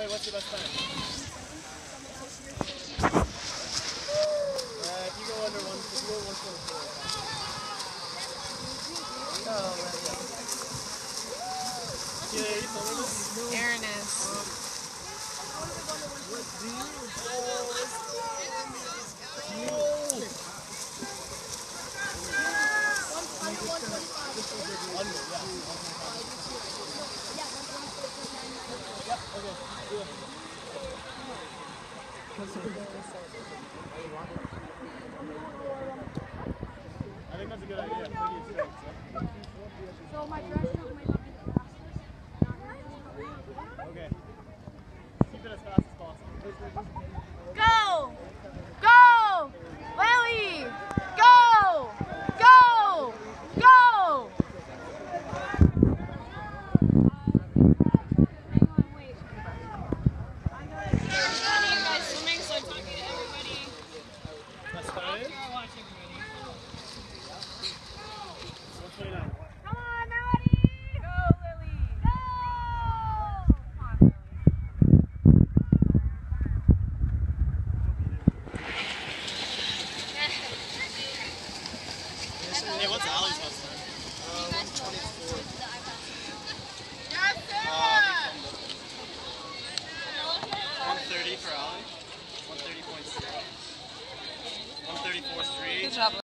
Ellie, what's your best time? If you go under 124. Aaron is. I think that's a good idea. So my dress code might not be the fastest. Okay. Keep it as fast as possible. Go! Go! Lily! Go! Go! Go! Hang on, wait. Swimming, so I'm talking to everybody. That's fine. You're watching everybody. 129. Come on, Melody! Go, Lily! Go! Come on, Lily. Hey, what's Allie's best time? 124. Yes, 130 for Allie. 130.6. 134.3. Good job.